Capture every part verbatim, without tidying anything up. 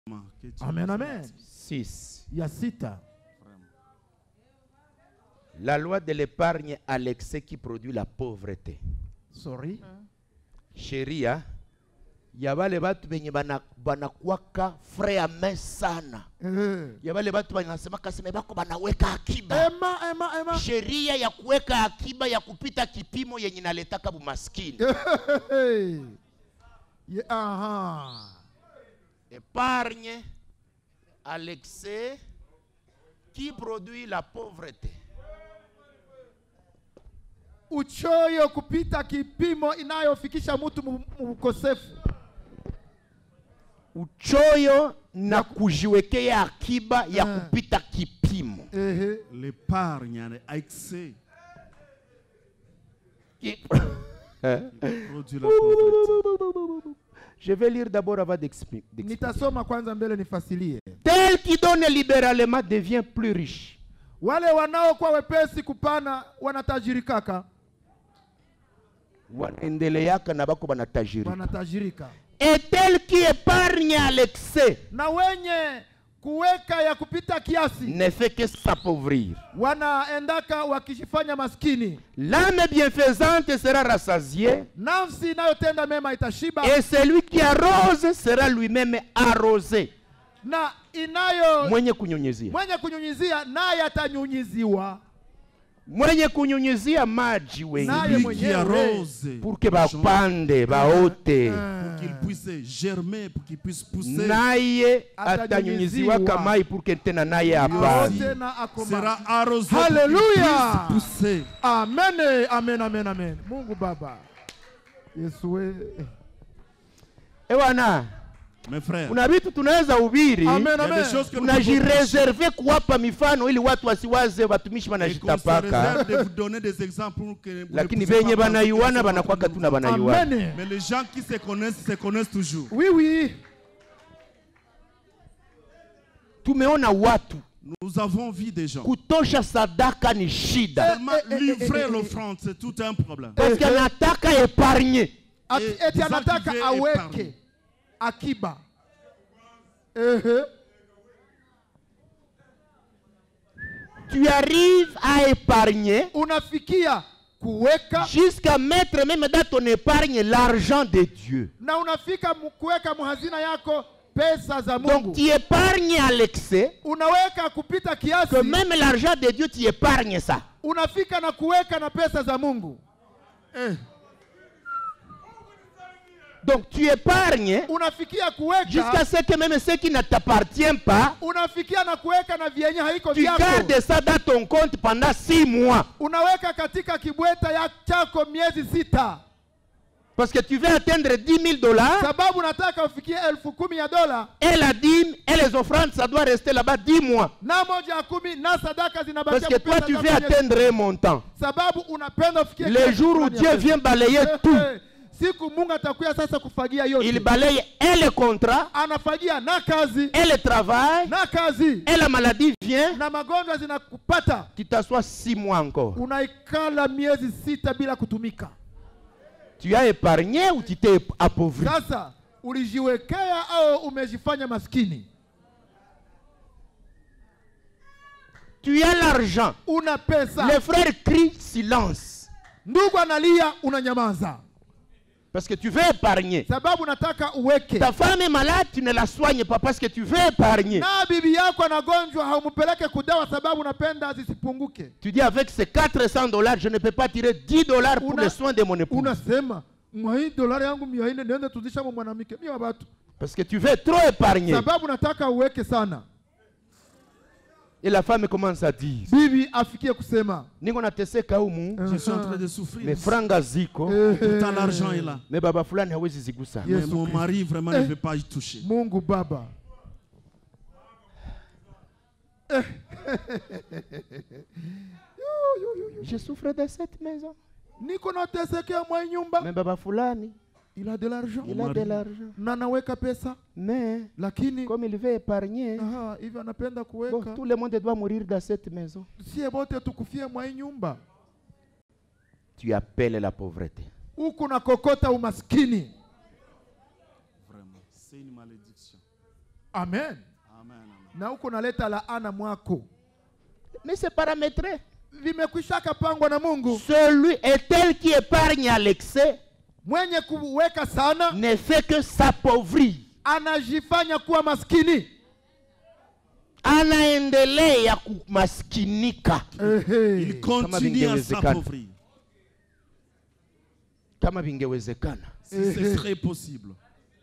Amen, amen. six. Ya sita. La loi de l'épargne à l'excès qui produit la pauvreté. Sorry. Sheria ya wale watu wenye banakuwaka frame sana. Ya wale watu wanasema kaseme bako banaweka akiba. Ema, ema, ema. Sheria ya kuweka akiba ya kupita kipimo yenye naletaka bumaskini. Yeah, aha. Épargne à l'excès qui produit la pauvreté. Uchoyo kupita kipimo inayofikisha mtu mkosefu. Uchoyo na kujiwekea akiba ya kupita kipimo. L'épargne à excès qui produit la pauvreté. Je vais lire d'abord avant d'expliquer. Nitasoma kwanza mbele nifasilie. Tel qui donne libéralement devient plus riche. Wale wanaokuwa wepesi kupana wanatajirikaka. Wanaendeleaka na bako banatajirika. Wanatajirika. Et tel qui épargne à l'excès. Na wenye kuweka ya kupita kiasi ne fait que s'appauvrir. Wanaendaka wakishifanya maskini. L'âme bienfaisante sera rassasiée. Nafsi inayotenda mema itashiba. Et celui qui arrose sera lui-même arrosé. Na inayo mwenye kunyunyizia. Mwenye kunyunyizia naye atanyunyiziwa. Mwenye kunyunyizia maji wengine pour que bapande baote pour qu'il puisse germer, pour qu'il puisse pousser. Naye atanyunyiziwa kamai pour que tena naye apande. Sera arrosé. Hallelujah. Pour pousser. Amen, amen, amen, amen. Mungu Baba. Yesu. Ewana. Mes frères, kuna vitu tunaweza ubiri tunajireserve kuwapa mifano ili watu wasiwaze watumishi wanajitapaka, lakini benye banayuana banakwaka tuna banayuana. Mais les gens qui se connaissent se connaissent toujours. Oui, oui. Tumeona watu nous avons vu des gens kutosha sadaka ni shida. Livrer l'offrande c'est tout un problème. Parce que anataka épargner. Eti anataka aweke akiba. Uh-huh. Tu arrives à épargner unafikia kuweka jusqu'à mettre même dans ton épargne l'argent de Dieu. Na unafika kuweka muhazina yako pesa za Mungu. Donc tu épargnes à l'excès. Unaweka kupita kiasi. Que même l'argent de Dieu tu épargnes ça. Unafika na kuweka na pesa za Mungu. Eh. Donc tu épargnes jusqu'à ce que même ce qui ne t'appartient pas, tu gardes ça dans ton compte pendant six mois. Parce que tu veux atteindre dix mille dollars. Et la dîme et les offrandes, ça doit rester là-bas dix mois. Parce que toi, tu veux atteindre un montant. Le jour où Dieu vient balayer tout, il balaye et le contrat, et le travail, et la maladie vient. Tu t'assois six mois encore. Tu as épargné ou tu t'es appauvri? Tu as l'argent. Les frères crient silence. Parce que tu veux épargner. Ta femme est malade, tu ne la soignes pas parce que tu veux épargner. Tu dis avec ces quatre cents dollars, je ne peux pas tirer dix dollars pour les soins de mon épouse. Parce que tu veux trop épargner. Et la femme commence à dire, je suis en train de souffrir. Mais franga ziko, pourtant l'argent est là. Mais baba fulani hawezi zigusa. Mais mon mari vraiment ne veut pas y toucher. Mungu Baba. Je souffre de cette maison. Mais baba fulani, il a de l'argent. Il a de l'argent. Nanaweka pesa. Mais lakini comme il veut épargner, aha, hivi anapenda kuweka. Bon, tout le monde doit mourir dans cette maison. Sie bote tukufie mwa nyumba. Tu appelles la pauvreté. Huku na kokota umaskini. Vraiment, c'est une malédiction. Amen. Amen, amen. Na uko naleta laana mwako. Mais c'est paramétré. Vimekwishaka pangwa na Mungu. Celui est tel qui épargne à l'excès Mwenye kuweka sana ne fait que s'appauvrir. anajifanya kuwa maskini. Anaendelea kumaskinika. Ehe. Il continue à s'appauvrir. Kama vingewezekana. Si ce serait possible.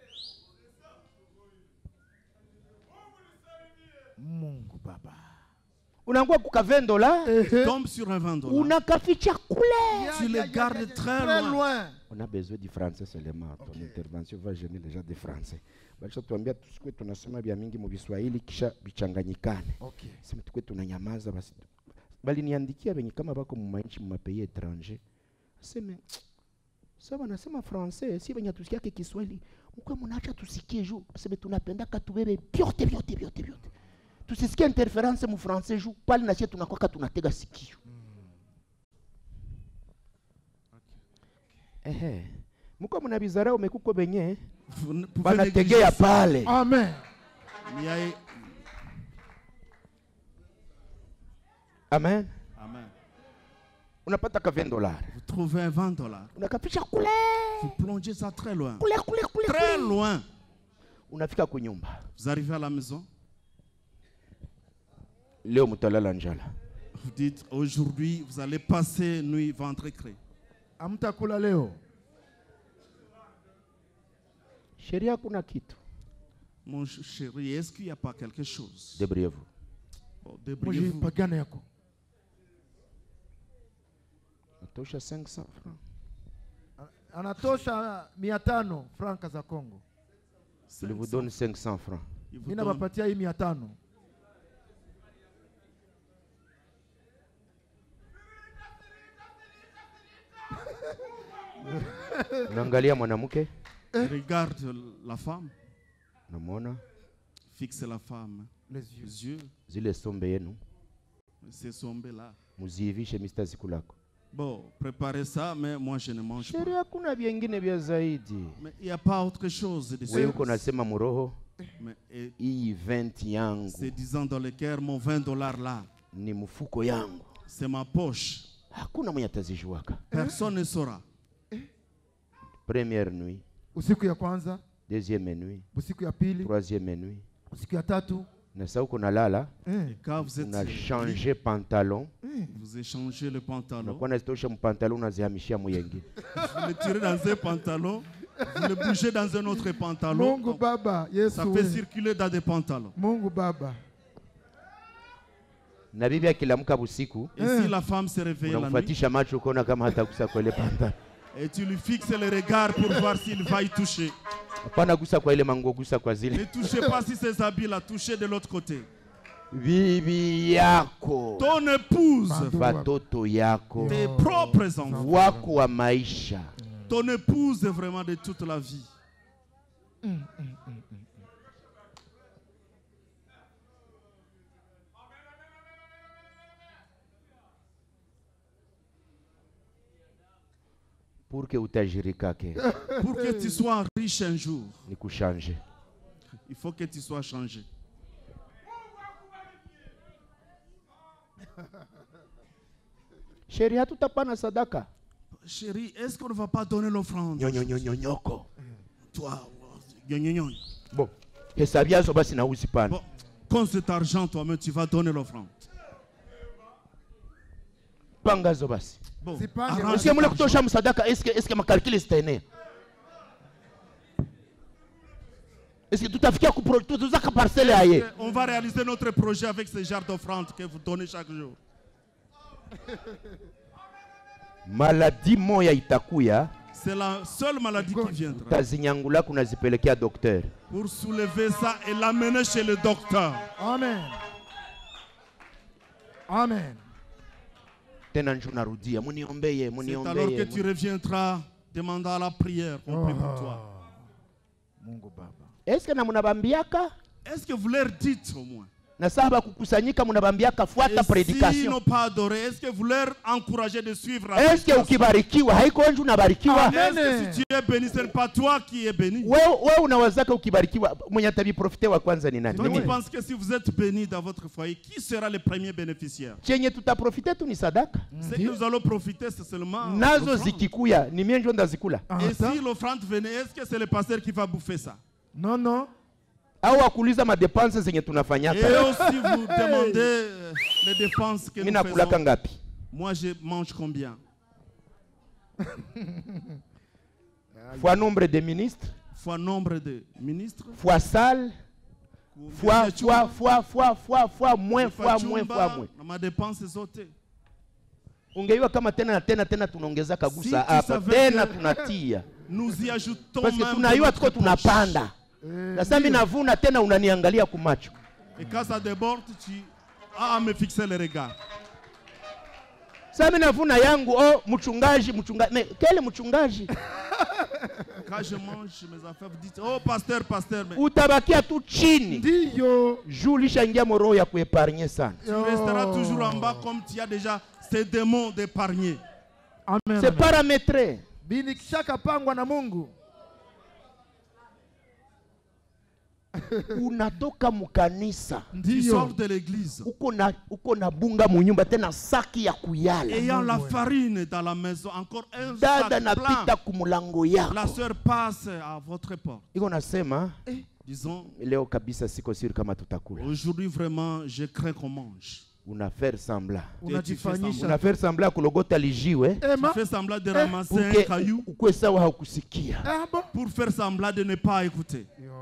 Mungu Baba. Unaangua kuka vingt dollars. Ehe. Tombe sur un vingt dollars. Unakaficha kule. Ya, Tu ya, les ya, gardes ya, ya, très très loin. loin. On a besoin du français seulement. Ton Okay. intervention va gêner les gens de français. Balisha tuambia tusikwe tunasema vya mingi mu Kiswahili kisha bichanganyikane. Okay. Sema tukwe tunanyamaza basi. Bali niandikia benye kama bako mu mainchi mu mapays étranger. Aseme sawa nasema français si benye tusikia ke Kiswahili. Mko mnaacha tusikie juu. Aseme tunapenda katubebe byote byote byote byote. Tusisikie interference mu français juu pale na sisi tunakuwa tunatega sikio. Ehe. Mko mnabizarau umekuko benye Vous ne pouvez banategea négliger ça. pale. Amen. Il y a- Amen. Amen. Unapata ka vingt dollars. Vous trouvez un vingt dollars. Unakapisha kule. Vous plongez ça très loin. Kule kule kule. Très kule. loin. Unafika kunyumba. Vous arrivez à la maison. Leo mutalala njala. Vous dites, aujourd'hui, vous allez passer nuit ventre creux. Amtakula leo. Sheria kuna kitu. Mon ch- chéri, est-ce qu'il n'y a pas quelque chose? Débrouillez-vous. Bon, débrouillez-vous. Mujipagane yako. Natosha cinq cents francs. Anatosha mia tano franka za Kongo. Je vous donne cinq cents francs. Il vous Mina donne- bapatia hii mia tano. Unaangalia mwanamke, Regarde la femme. unamwona Fixe la femme. Les yeux. Les yeux. zile sombe yenu, C'est sombé là. muziivishe mista zikulako. Bon, préparez ça, mais moi je ne mange pas. Sheria kuna vyengine vya zaidi. Mais il n'y a pas autre chose de Wewe ça. uko nasema muroho, Mais et hii vingt yangu c'est disant dans le cœur, mon vingt dollars là, ni mfuko yangu. c'est ma poche. Hakuna mwenye atazijuaka. Personne ne saura. Première nuit, Usiku ya kwanza, deuxième nuit, usiku ya pili, troisième nuit. usiku ya tatu. Na sasa uko nalala, Eh. Et quand vous êtes una changer pantalon, vous échangez le pantalon, unakuwa nazitosha mpantalon unazihamishia muyengine. vous le tirez dans un pantalon, vous le bougez dans un autre pantalon. Mungu Baba, Yesu. Ça fait we. circuler dans des pantalons. Mungu Baba. Na bibi akilamka busiku, Et si la femme se réveille la nuit, unamfuatisha macho ukaona kama hatagusa kwa ile pantalon. et tu lui fixes le regard pour voir s'il va y toucher. Hapana gusa kwa ile mango, gusa kwa Ne zile. touchez pas si ses habits là, touchez de l'autre côté. Bibi yako, Ton épouse, Pardon. watoto yako, tes propres enfants, wako wa maisha. ton épouse est vraiment de toute la vie. Pour que utajiri kake Pour que tu sois riche un jour, ni kushanje. il faut que tu sois changé. Sheria tutapana sadaka. Chérie, est-ce qu'on ne va pas donner l'offrande? Nyonyo nyonyo nyoko. Toi, gna-gna-gna. Bon, hesabia zo basi na usipana. Bon, compte cet argent toi-même, tu vas donner l'offrande. Panga zo basi. Bon, Zipange. arrange Usiye mule cet argent. kutosha msadaka, eske eske makalkili zitaenea? Eske tutafikia kupro tutuzaka parcelle aye? On va réaliser notre projet avec ce genre d'offrande que vous donnez chaque jour. Maladi moya itakuya, C'est la seule maladie qui viendra. tazinyangula kunazipelekea docteur. Pour soulever ça et l'amener chez le docteur. Amen. Amen. Tena njo narudia, muniombeye, C'est alors que muniombeye. tu reviendras demandant la prière. On prie pour toi. Mungu Baba. Eske na munabambiaka? Est-ce que vous leur dites au moins? Na saba kukusanyika mnabambiaka fuata Et s'ils prédication. n'ont pas adoré, est-ce que vous leur encouragez de suivre la Est-ce que prédication? ukibarikiwa haiko wenju unabarikiwa? Amen. Est-ce que si tu es béni, ce n'est pas toi qui es béni? Wewe wewe unawazaka ukibarikiwa mwenye atabiprofite wa kwanza ni nani? Toi, Ni tu mimi. penses que si vous êtes béni dans votre foyer, qui sera le premier bénéficiaire? Chenye tutaprofite tu ni sadaka. Ce que nous allons profiter, c'est seulement Nazo l'offrande. zikikuya ni mie njo ndazikula. Ah, Et ça? si l'offrande venait, est-ce que c'est le pasteur qui va bouffer ça? Non, non. Au akuliza madepense zenye Et tunafanyaka. aussi, vous demandez euh, les dépenses que Mimi nous nakulaka faisons. ngapi? Moi, je mange combien? Fois nombre de ministres, Fois nombre de ministres? fois salle, fois fois fois fois fois fois moins fois moins fois moins. Na ma dépense zote. Ungeiwa kama tena na tena tena tunaongeza Si kagusa tu hapa savais tena que- tunatia. Nous y ajoutons Parce que même tunaiwa de tuko notre poche. tunapanda. Na sasa mimi navuna tena unaniangalia kumacho. Et quand ça déborde, tu as à me fixer le regard. Sasa mimi navuna yangu oh mchungaji mchungaji mais quel mchungaji? Quand je mange mes affaires, vous dites, oh pasteur, pasteur, mais Utabakia tu chini. Ndiyo. Julisha ingia moro ya kuepargne sana. tu resteras toujours en bas comme tu as déjà ces démons d'épargner. Amen. C'est amen. paramétré. Bini kishaka pangwa na Mungu. Unatoka mukanisa. Tu Ndiyo. sors de l'église, Uko na uko na bunga munyumba tena saki ya kuyala. ayant la farine dans la maison, encore un Dada sac napita plein. kumulango La yako. sœur passe à votre porte. Iko nasema Et disons, leo kabisa siko siri kama tutakula. aujourd'hui vraiment, je crains qu'on mange. Una faire semblant. Unajifanyisha. Una faire semblant kulogota lijiwe Ema. Tu fais semblant de ramasser pour un que caillou ukwe sawa haukusikia. Ah bon? pour faire semblant de ne pas écouter.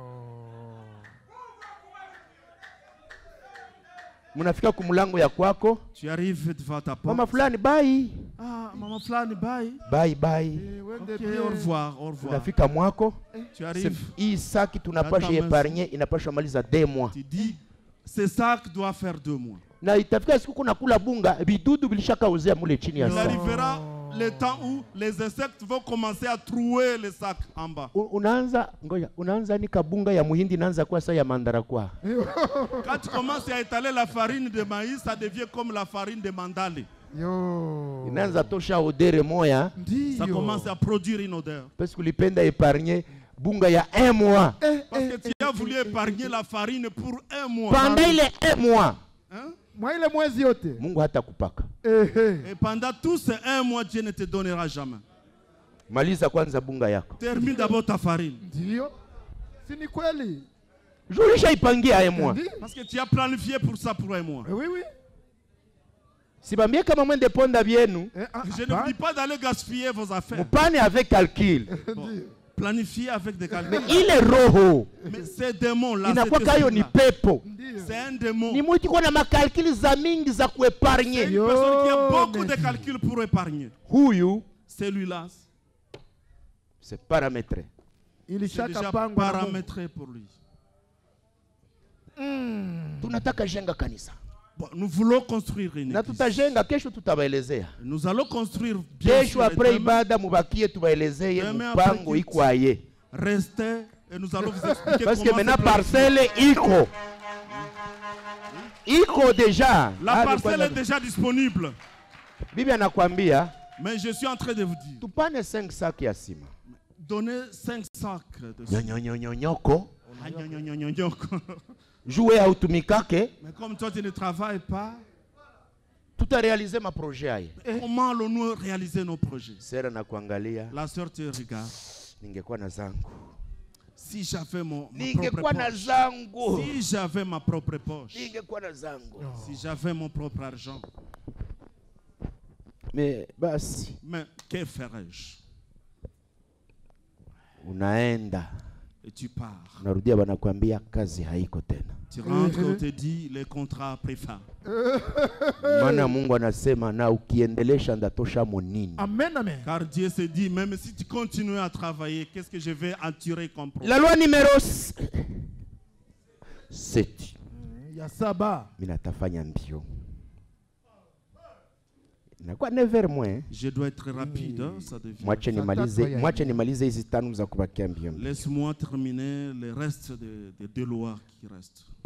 Munafika kumulango ya kwako. Tu arrives devant ta porte. Mama fulani bye. Ah, maman Flani, bye. Bye bye. Eh, wende Ok, bien. au revoir, au revoir. Unafika mwako. Tu Se- arrives, Hii saki tunapasha Attends, epargne inapasha maliza deux mois. tu dis, ce sac doit faire deux mois. Na itafika siku kuna kula bunga bidudu bilishaka uzea mule chini ya Il saki. arrivera le temps où les insectes vont commencer à trouer le sac en bas. U- Unaanza ngoja, unaanza nika bunga ya muhindi inaanza kuwa saa ya mandara kwa. Quand tu commences à étaler la farine de maïs, ça devient comme la farine de mandali. Yo. Inaanza tosha odere moya Ndiyo. Ça commence à produire une odeur. parce que ulipenda épargner bunga ya un mois. Eh, Parce eh, que tu as voulu épargner la farine pour un mois. Pendant ile un mois Hein? mwa ile mwezi yote. Mungu hata kupaka. Eh, eh. Et pendant tous ces un mois, Dieu ne te donnera jamais. Maliza kwanza bunga yako. Termine d'abord ta farine. Ndiyo. Si ni kweli? Julisha ipangia un mois. Ndi? Parce que tu as planifié pour ça pour un mois. Eh, oui, oui. Sibambie kama mwende ponda byenu, Eh, ah, Je ah, ne bah. vous dis pas d'aller gaspiller vos affaires. mupane avec calcul. Bon, planifiez avec des calculs. Ile roho Mais ces démons-là, inakuwa cet kayo ni esprit-là, pepo. Ndiyo. c'est un démon. Ni muti kwa na makalkili za mingi za C'est kuepargne. une Yo, personne qui a beaucoup de mais- calculs pour épargner. Huyu Celui-là, c'est paramétré. c'est Ilishaka déjà pangwa na Mungu. paramétré pour lui. Mm. Tunataka jenga kanisa. Bon, nous voulons construire une Na église. tutajenga kesho tutabaelezea. Nous allons construire bien Kesho sûr. et après demain, ibada mubakie tubaelezeye Demain mpango après iko aye. restez et nous allons vous expliquer Parce que comment maintenant c'est planifié. parcelle iko. Iko déjà. La Ah, parcelle kwanza- est déjà disponible. Bibi anakuambia Mais je suis en train de vous dire, tupane cinq sacs ya sima. donnez cinq sacs de Nyonyonyonyoko. Ah, gna, gna, gna, gna, gna. Jouer hautumikake. Mais comme toi tu ne travailles pas, Tutarealize ma projet aye. comment allons-nous réaliser nos projets? Sera na kuangalia La sœur te regarde. ningekuwa na zangu. Si j'avais mon ma propre Ningekuwa na poche, zangu. si j'avais ma propre poche, Ningekuwa na zangu. si j'avais mon propre argent, Mais basi mais que ferais-je? unaenda Et tu pars. unarudia, wanakuambia kazi haiko tena. Tu rentres, on te dit le contrat a pris fin. Maana Mungu anasema na ukiendelesha ndatosha monini. Amen, amen. Car Dieu se dit, même si tu continues à travailler, qu'est-ce que je vais en tirer comme profit? La loi numéro sept. Ya saba. Mimi natafanya mbio. Inakuwa never mwe. Je dois être rapide, hein, ça devient. Mwache nimalize, mwache nimalize hizi tano za kubakia mbio. Laisse-moi terminer le reste des de, de lois qui restent.